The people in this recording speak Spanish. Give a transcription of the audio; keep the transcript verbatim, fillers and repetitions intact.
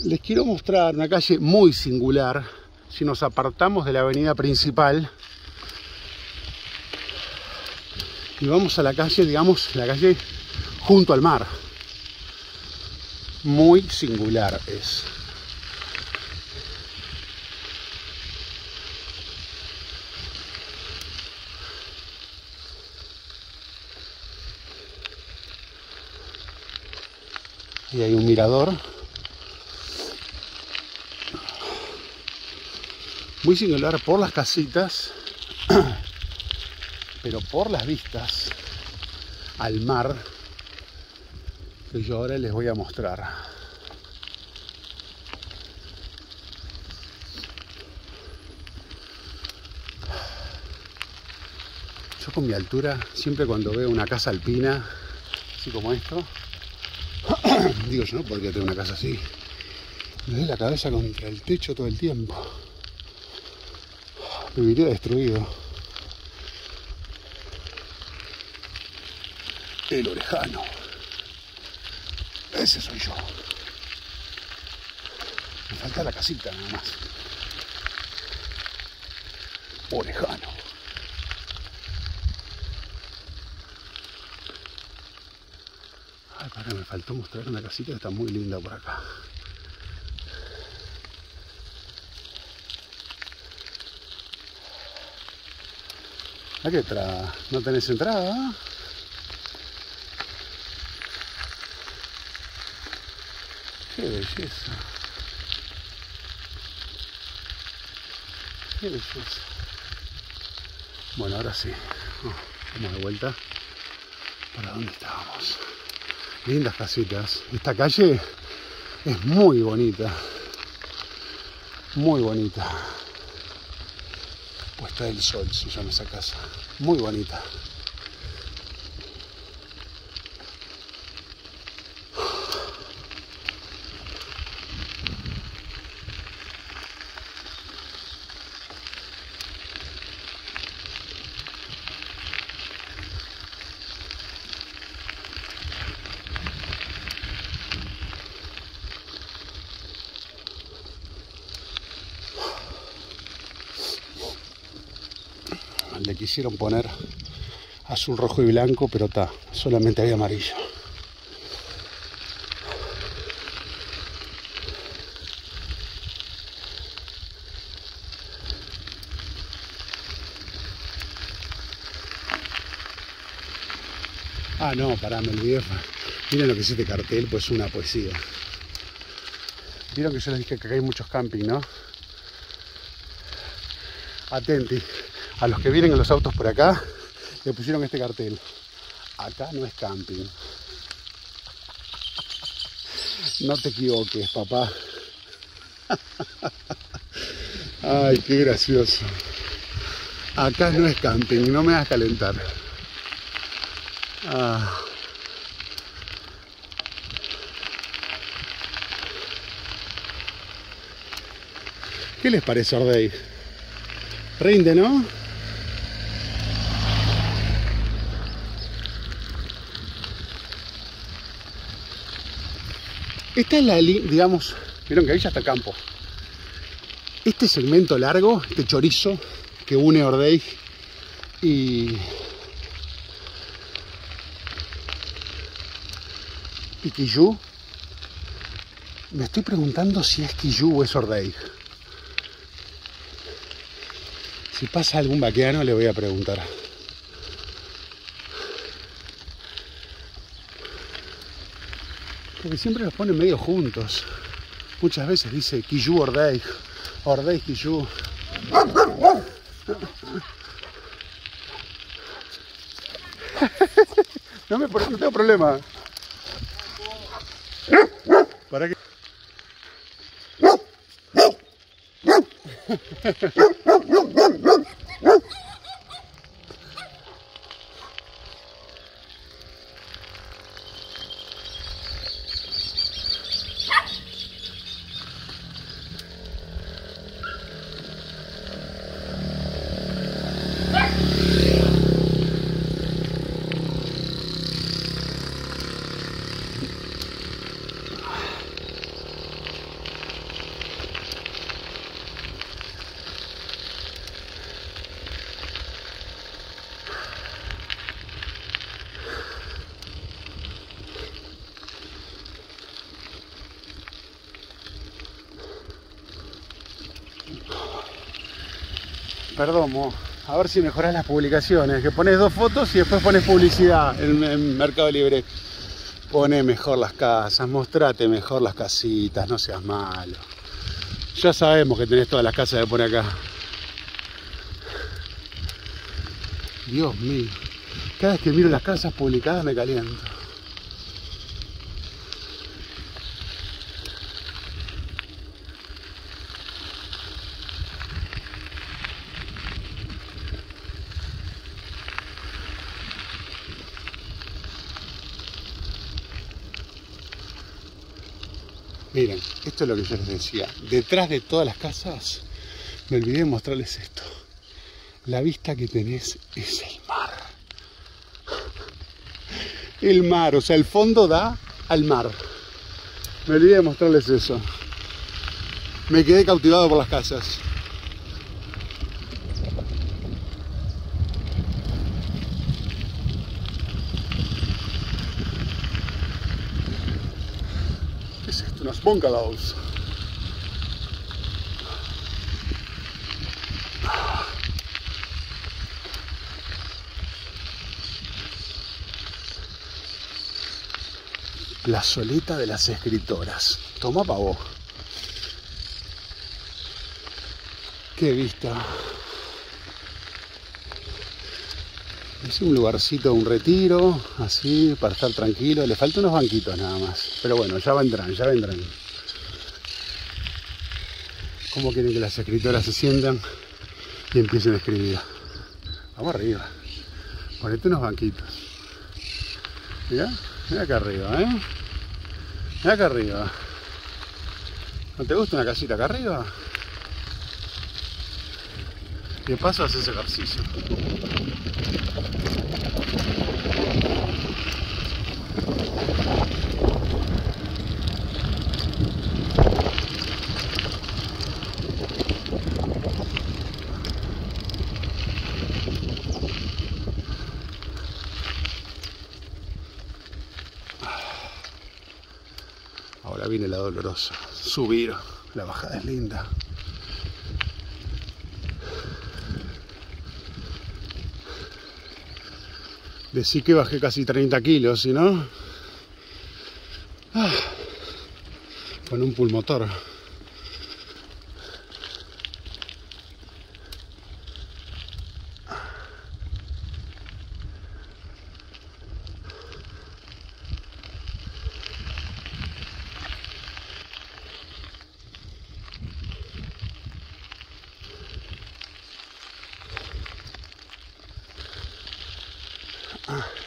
Les quiero mostrar una calle muy singular. Si nos apartamos de la avenida principal y vamos a la calle, digamos, la calle junto al mar. Muy singular es. Y hay un mirador. Muy singular por las casitas, pero por las vistas al mar que yo ahora les voy a mostrar. Yo con mi altura, siempre cuando veo una casa alpina, así como esto, digo, yo no podría tener una casa así. Me doy la cabeza contra el techo todo el tiempo. Viviría destruido. El orejano. Ese soy yo. Me falta la casita nada más. Orejano. Ay, para, me faltó mostrar una casita que está muy linda por acá. ¿A qué entrada? ¿No tenés entrada? ¡Qué belleza! ¡Qué belleza! Bueno, ahora sí. Oh, vamos de vuelta. ¿Para dónde estábamos? Lindas casitas. Esta calle es muy bonita. Muy bonita. Puesta del Sol se llama esa casa. Muy bonita. Le quisieron poner azul, rojo y blanco, pero está, solamente había amarillo. Ah, no, pará, me olvidé. Miren lo que es este cartel, pues una poesía. Vieron que yo les dije que acá hay muchos camping, ¿no? Atenti. A los que vienen en los autos por acá, le pusieron este cartel. Acá no es camping. No te equivoques, papá. Ay, qué gracioso. Acá no es camping, no me hagas calentar. Ah. ¿Qué les parece, Ordey? Rinde, ¿no? Esta es la, digamos, vieron que ahí ya está campo. Este segmento largo, este chorizo que une Ordey y, y Quillú, me estoy preguntando si es Quillú o es Ordey. Si pasa algún vaqueano le voy a preguntar. Porque siempre los ponen medio juntos. Muchas veces dice Quillú, Ordey, Ordey, Quillú. No, me, no tengo problema. ¿Para qué? Perdomo, a ver si mejorás las publicaciones, que pones dos fotos y después pones publicidad en, en Mercado Libre. Poné mejor las casas, mostrate mejor las casitas, no seas malo. Ya sabemos que tenés todas las casas de por acá. Dios mío, cada vez que miro las casas publicadas me caliento. Miren, esto es lo que yo les decía. Detrás de todas las casas, me olvidé de mostrarles esto. La vista que tenés es el mar. El mar, o sea, el fondo da al mar. Me olvidé de mostrarles eso. Me quedé cautivado por las casas. ¿Qué es esto? Unos bungalows. La soleta de las escritoras. Toma pa' vos. Qué vista. Es un lugarcito, un retiro, así, para estar tranquilo. Le faltan unos banquitos nada más. Pero bueno, ya vendrán, ya vendrán. ¿Cómo quieren que las escritoras se sientan y empiecen a escribir? Vamos arriba. Ponete unos banquitos. Mira, mira acá arriba, ¿eh? Mira acá arriba. ¿No te gusta una casita acá arriba? Y de paso haces ejercicio. Ahora viene la dolorosa. Subir. La bajada es linda. Decí que bajé casi treinta kilos, ¿sí, no? Ah, con un pulmotor. Ah.